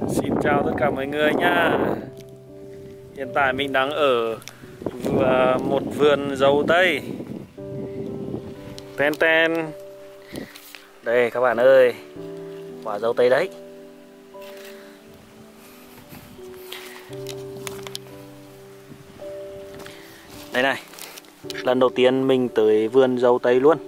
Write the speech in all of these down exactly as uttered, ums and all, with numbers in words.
Xin chào tất cả mọi người nhá. Hiện tại mình đang ở một vườn dâu tây. Ten ten. Đây các bạn ơi, quả dâu tây đấy. Đây này, lần đầu tiên mình tới vườn dâu tây luôn.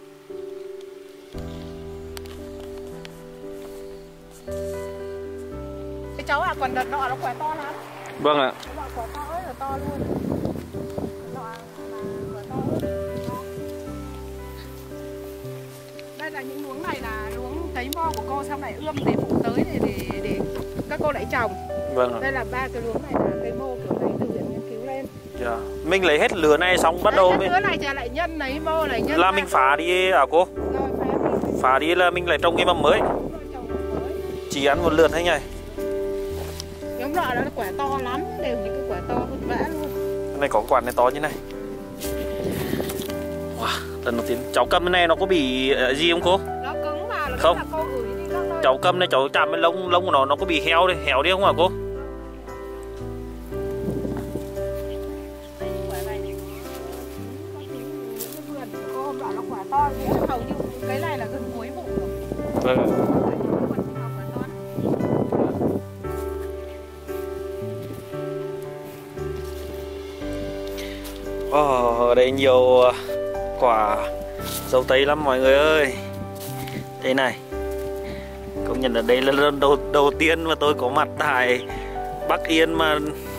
Cái cháu ạ, còn đợt nọ nó quả to lắm. Vâng ạ. Cái nọ quả to ấy là to luôn. Cái nọ là quả to hơn. Đây là những luống này là luống cấy mo của cô, sau này ươm để phụ tới để, để, để các cô lại trồng. Vâng ạ. Đây là ba cái luống này là cây mô kiểu lấy từ viện nghiên cứu lên. Dạ. Mình lấy hết lứa này xong bắt đầu mình... lứa này thì lại nhân lấy mô này nhân là mình phá đi à cô? Rồi phá đi. Phá đi là mình lại trồng cái mầm mới. Chỉ ăn một lượt thế nhỉ? Giống nọ đó là quả to lắm, đều những cái quả to vất vả luôn. Cái này có quả này to như này. Wow, lần đầu tiên cháu cầm cái này nó có bị uh, gì không cô? Nó cứng mà, nó không. Là cô gửi đi các nơi. Cháu cầm này cháu chạm cái lông lông của nó nó có bị heo đi, héo đi không hả cô? To thế hầu như cái này là gần cuối vụ rồi. Vâng. Oh, ở đây nhiều quả dâu tây lắm mọi người ơi. Đây này, công nhận là đây là lần đầu, đầu tiên mà tôi có mặt tại Bắc Yên mà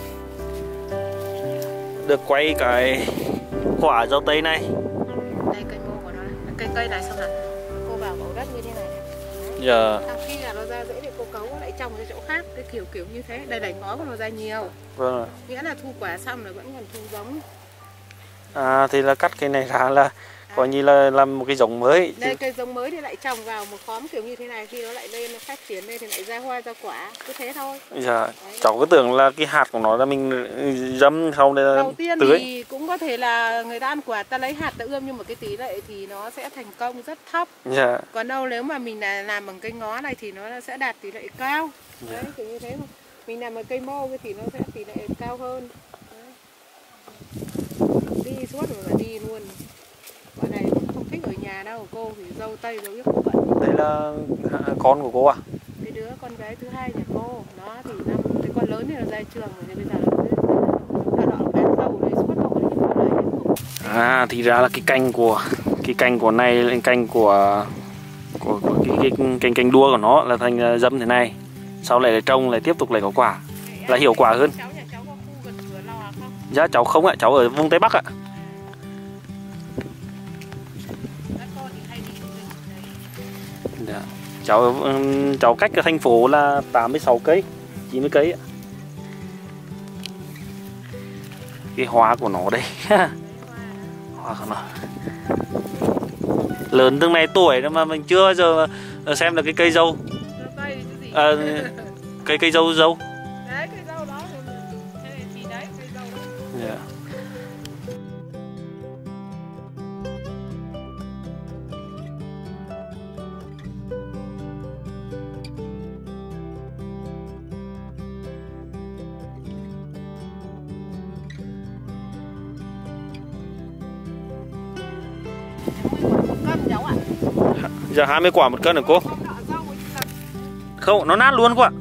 được quay cái quả dâu tây này. Đây cây mô của nó này. Cây cây này xong là cô vào mẫu đất như thế này. Dạ. Sau khi là nó ra rễ thì cô cấu lại trồng cái chỗ khác, cái kiểu kiểu như thế. Đây là ngó của nó ra nhiều. Vâng. Nghĩa là thu quả xong rồi vẫn còn thu giống. À thì là cắt cái này ra là coi như là làm một cái giống mới. Đây cây giống mới thì lại trồng vào một khóm kiểu như thế này, khi nó lại lên nó phát triển lên thì lại ra hoa ra quả, cứ thế thôi. Dạ. Cháu cứ tưởng là cái hạt của nó là mình dâm không đây là đầu tiên tưới. Thì cũng có thể là người ta ăn quả ta lấy hạt ta ươm, nhưng mà cái tí này thì nó sẽ thành công rất thấp. Dạ. Còn đâu nếu mà mình làm bằng cây ngó này thì nó sẽ đạt tỷ lệ cao. Dạ. Đấy kiểu như thế mà mình làm bằng cây mô thì nó sẽ tỷ lệ cao hơn. Đấy. Đi suốt rồi là đi luôn. Bọn này không thích ở nhà đâu, cô thì dâu tây dấu biết không bận. Đây là con của cô à? Cái đứa con gái thứ hai nhà cô, nó thì năm cái con lớn thì nó ra trường rồi thì bây giờ nó nó bán dâu đấy suốt rồi thì nó lấy. À thì ra là cái cành của cái cành của này, cành của của, của cái, cái cành cành đua của nó là thành dâm thế này. Sau lại lại trồng lại tiếp tục lại có quả, là hiệu quả hơn. Cháu nhà cháu có khu gần Cửa Lò không? Dạ cháu không ạ, cháu ở vùng Tây Bắc ạ. Dạ. Cháu cháu cách cái thành phố là tám mươi sáu cây, chín mươi cây ạ. Cái hoa của nó đây. Hoa của nó lớn từng này tuổi nữa mà mình chưa giờ xem được cái cây dâu. À, cây cây dâu dâu. Đấy cây dâu đó thì đấy cây dâu đó. Yeah. Cân cháu ạ. Giờ hai mươi quả một cân hả cô? Không, nó nát luôn quá.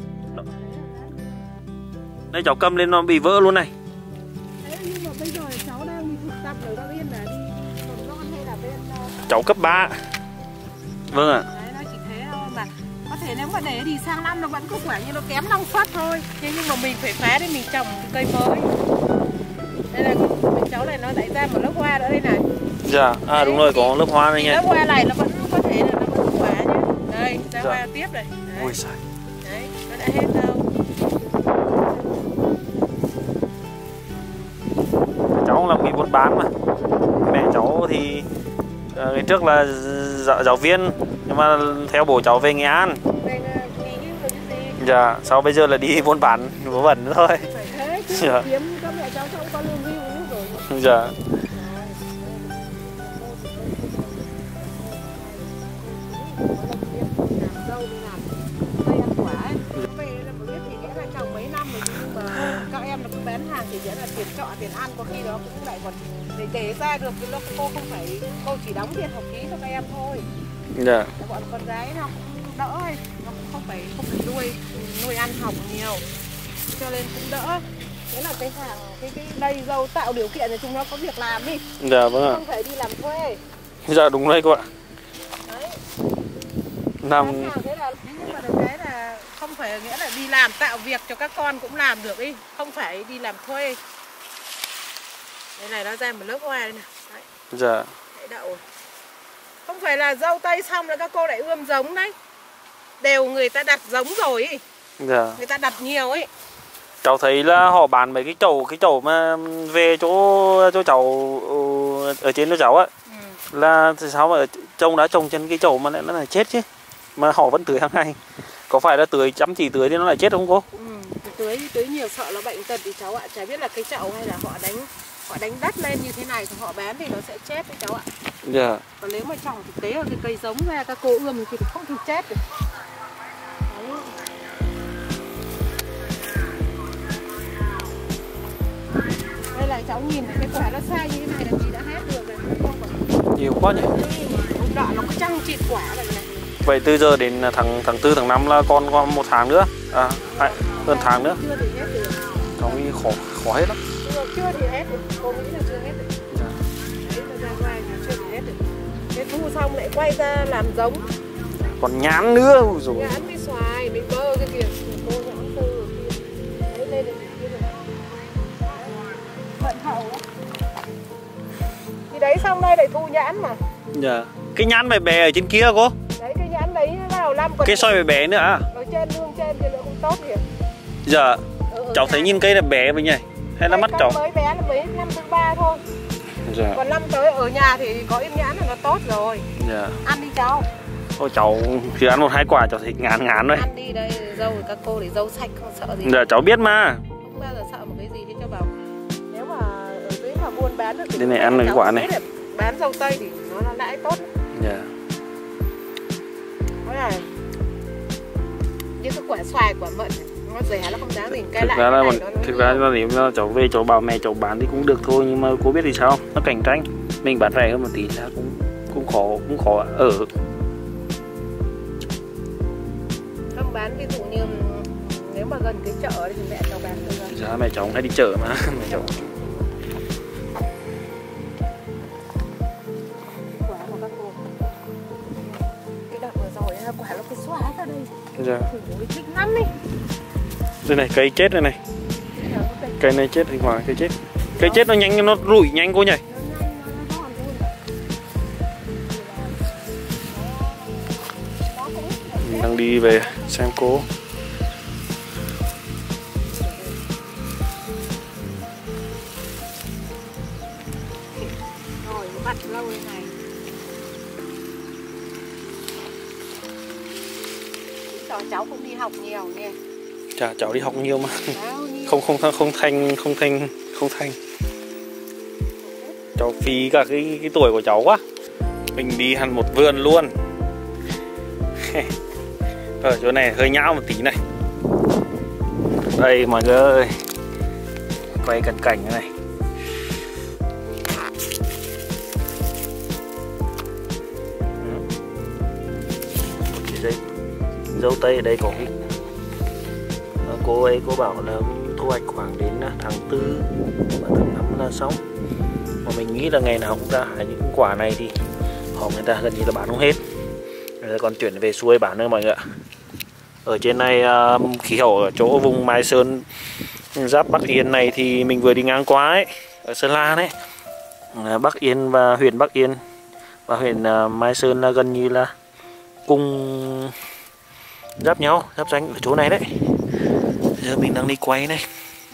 Đây cháu cầm lên nó bị vỡ luôn này. Đấy, nhưng mà bây giờ cháu đang đi thực tập ở đâu yên là đi còn non hay là bên cháu cấp ba. Vâng ạ. Đấy, nó chỉ thế thôi mà có thể nếu mà để thì sang năm nó vẫn có quả như nó kém năng suất thôi. Thế nhưng mà mình phải phá để mình trồng cây mới. Đây là bên cháu này nó lại ra một lớp hoa nữa đây này. Dạ, à đấy, đúng rồi, có lớp hoa này nha. Lớp hoa này nó vẫn có thể là nó vẫn có quả nhé. Đây, ra dạ. Hoa tiếp này. Đấy. Ôi trời. Đấy, nó đã hết đâu. Cháu là bị buôn bán mà. Mẹ cháu thì uh, ngày trước là giáo, giáo viên, nhưng mà theo bố cháu về Nghệ An. Về nghỉ hưu rồi chứ gì. Dạ, sau bây giờ là đi buôn bán vớ vẩn nữa thôi. Phải thế chứ, dạ. Kiếm các mẹ cháu không có lương hưu nữa rồi. Dạ. Làm dâu đi làm cây ăn quả ấy. Về là một biết chỉ nghĩa là tiền trọ, tiền ăn có khi đó cũng lại còn để để ra được, chứ cô không phải, cô chỉ đóng tiền học phí cho các em thôi. Dạ. Bọn con gái nó cũng đỡ ấy, nó cũng không phải không phải nuôi nuôi ăn học nhiều, cho nên cũng đỡ. Thế là cái hàng cái cái đây dâu tạo điều kiện để chúng nó có việc làm đi. Dạ vâng ạ. Không phải đi làm thuê. Dạ đúng đấy cô ạ. Đấy. Làm thế là nhưng mà được cái là không phải nghĩa là đi làm tạo việc cho các con cũng làm được đi, không phải đi làm thuê. Đây này nó ra một lớp hoa đây này. Đấy. Dạ. Đấy đậu. Không phải là dâu tây xong là các cô lại ươm giống đấy. Đều người ta đặt giống rồi ý. Dạ. Người ta đặt nhiều ấy. Cháu thấy là họ bán mấy cái chậu cái chậu mà về chỗ chỗ cháu ở trên chỗ cháu á. Ừ. Là sao mà trông đã trồng trên cái chậu mà lại nó là chết chứ. Mà họ vẫn tưới hàng ngày. Có phải là tưới chăm chỉ tưới thì nó lại chết không cô? Ừ, tưới tưới nhiều sợ nó bệnh tật thì cháu ạ. Chả biết là cái chậu hay là họ đánh họ đánh đất lên như thế này thì họ bán thì nó sẽ chết đấy cháu ạ. Dạ. Còn nếu mà trồng thực tế ở cái cây giống ra các cô ươm thì không thể chết được. Đấy. Đây là cháu nhìn cái quả nó sai như thế này là chị đã hết được rồi. Nhiều quá nhỉ. Ông đọ nó có trăng chịt quả này này. Vậy từ giờ đến tháng tháng tư tháng năm là còn còn một tháng nữa. À, hai, hơn tháng nữa. Chưa thì hết được. Cháu nghĩ khó khó hết lắm. Chưa, chưa thì hết được. Cô nghĩ là chưa hết được. Dạ. Đấy nó ra ngoài thì chưa thì hết được. Thế thu xong lại quay ra làm giống. Còn nhãn nữa rồi. Nhãn với xoài, mình bơ cái kìa. Cô nhãn tư ở kia. Đấy lên được kia rồi. Vận hậu á. Thì đấy xong đây lại thu nhãn mà. Dạ. Cái nhãn bè bè ở trên kia cô? Đấy cái nhãn đấy vào năm còn. Cái xoài bè bè nữa à? Ở trên lương trên thì nó cũng tốt kìa. Dạ. Ừ, cháu thấy nhìn cây là bé vậy nhỉ? Hay là mắt cháu? Mới bé là mấy năm thứ ba thôi. Dạ. Còn năm tới ở nhà thì có im nhãn là nó tốt rồi. Dạ. Ăn đi cháu. Thôi cháu chỉ ăn một hai quả cháu thấy ngán ngán thôi. Ăn đi đây dâu các cô để dâu sạch không sợ gì. Dạ cháu biết mà. Không bao giờ sợ một cái gì thế cho bảo. Nếu mà ở dưới mà buôn bán được thì đây này ăn được cái quả này. Bán dâu tây thì nó là lãi tốt. Dạ. Thế này. Như cái quả xoài quả mận này, nó rẻ nó không đáng gì cái thực lại. Ra là này, một, thực ra là nếu mà cháu về cháu bảo mẹ cháu bán thì cũng được thôi, nhưng mà cô biết thì sao? Nó cạnh tranh. Mình bán rẻ hơn một tí ra cũng cũng khó cũng khó ở. Không bán ví dụ như nếu mà gần cái chợ thì mẹ cháu bán được rồi. Dạ mẹ cháu hay đi chợ mà mẹ cháu. Quả của các cô. Cái đợt vừa rồi quả nó cứ xóa ra đây. Dạ. Ôi, thích lắm đi. Đây này cây chết đây này. Cây này chết thì quả cây chết. Cây chết nó nhanh nó rủi nhanh cô nhỉ? Mình đang đi về xem cô. Rồi bắt lâu đây này. Cho cháu không đi học nhiều nghe. Chà, cháu đi học nhiều mà. Không không không không thành không thành không thành. Cháu phí cả cái cái tuổi của cháu quá. Mình đi hẳn một vườn luôn. Ở chỗ này hơi nhão một tí này. Đây mọi người ơi. Quay cận cảnh này. Đây. Dâu tây ở đây có cái cô ấy cô bảo là thu hoạch khoảng đến tháng tư và tháng năm là xong. Mà mình nghĩ là ngày nào cũng ra những quả này thì họ người ta gần như là bán không hết. Rồi còn chuyển về xuôi bán nữa mọi người ạ. Ở trên này khí hậu ở chỗ vùng Mai Sơn giáp Bắc Yên này thì mình vừa đi ngang qua ấy, ở Sơn La đấy. Bắc Yên và huyện Bắc Yên và huyện Mai Sơn là gần như là cùng giáp nhau, giáp danh ở chỗ này đấy. Giờ mình đang đi quay này.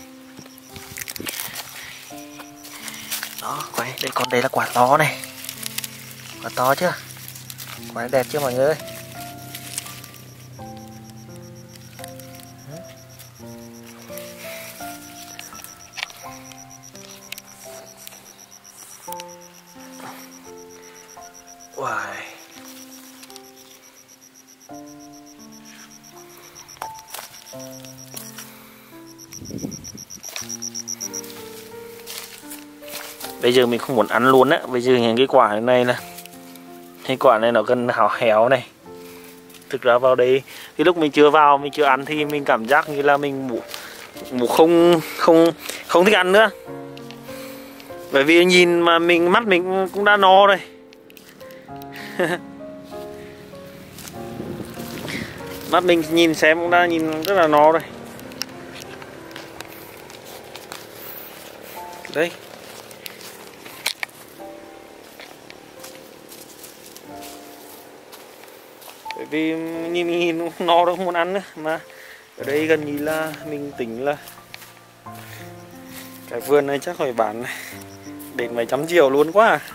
Đó, quay, đây còn đây là quả to này. Quả to chưa? Quả đẹp chưa mọi người ơi? Wow. Bây giờ mình không muốn ăn luôn á. Bây giờ những cái quả này là cái quả này nó cần hào héo này. Thực ra vào đây cái lúc mình chưa vào, mình chưa ăn thì mình cảm giác như là mình ngủ ngủ không không không thích ăn nữa. Bởi vì nhìn mà mình mắt mình cũng đã no rồi. Mắt mình nhìn xem cũng đã nhìn rất là no rồi. Đấy. Bởi vì nhìn nhìn no đâu, không muốn ăn nữa. Mà ở đây gần như là mình tính là cái vườn này chắc phải bán đến mấy trăm triệu luôn quá à.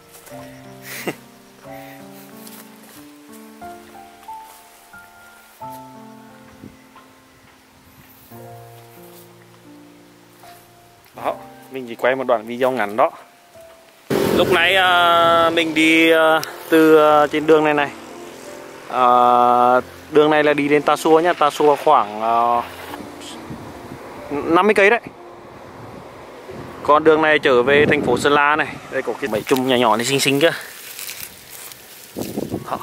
Đó, mình chỉ quay một đoạn video ngắn đó. Lúc nãy uh, mình đi uh, từ uh, trên đường này này. Uh, đường này là đi đến Tà Xùa nhá. Tà Xùa khoảng uh, năm mươi cây đấy. Còn đường này trở về thành phố Sơn La này. Đây có cái mấy chùm nhỏ nhỏ này xinh xinh kia. Đó.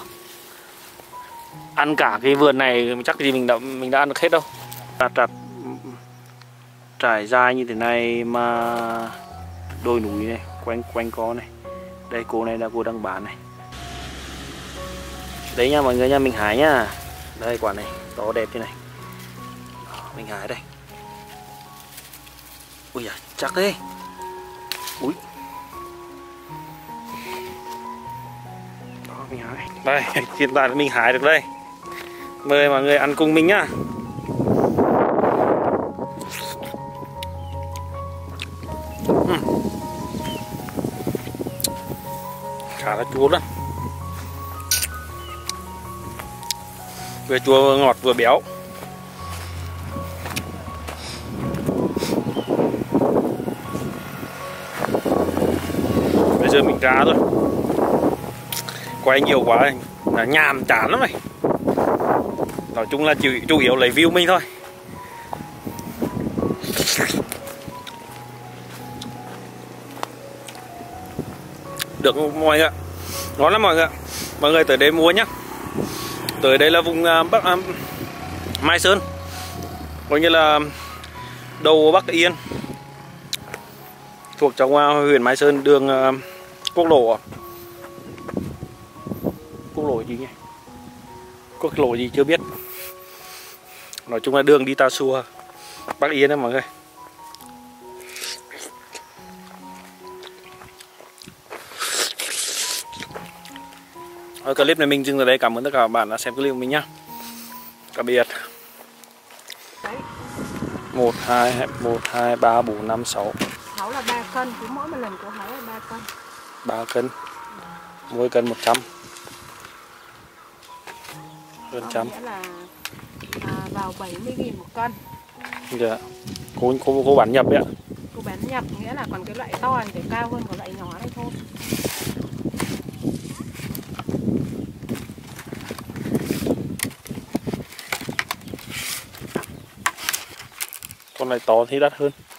Ăn cả cái vườn này chắc gì mình đã mình đã ăn được hết đâu. Trạt trạt trải dài như thế này mà đồi núi này quanh quanh có này. Đây cô này là cô đang bán này. Đấy nha mọi người nha, mình hái nhá. Đây quả này to đẹp như này. Đó, mình hái đây. Ui da, chắc thế. Ui. Đó mình hái. Đây, hiện tại mình hái được đây. Mời mọi người ăn cùng mình nhá. Khá là chua lắm. Vừa chua vừa ngọt vừa béo. Bây giờ mình ra thôi. Quay nhiều quá là nhàm chán lắm này. Nói chung là chủ, chủ yếu lấy view mình thôi. Được mọi người ạ. Ngon lắm mọi người ạ. Mọi người tới đây mua nhá. Tới đây là vùng uh, Bắc uh, Mai Sơn, coi như là đầu Bắc Yên, thuộc trong uh, huyện Mai Sơn, đường uh, quốc lộ quốc lộ gì nhỉ? Quốc lộ gì chưa biết. Nói chung là đường đi Tà Xùa, Bắc Yên đấy mọi người. Ở clip này mình dừng ở đây. Cảm ơn tất cả các bạn đã xem clip của mình nhá. Tạm biệt. Một, hai, một, hai, ba, bốn, năm, sáu. Sáu là ba cân, cứ mỗi một lần cô hái là ba cân. Ba cân. Mỗi cân một trăm. Hơn trăm. Nghĩa là à, vào bảy mươi nghìn một cân. Dạ. Cô, cô, cô bán nhập đấy ạ. Cô bán nhập nghĩa là còn cái loại to thì phải cao hơn còn loại nhỏ đây thôi. Con này to thì đắt hơn.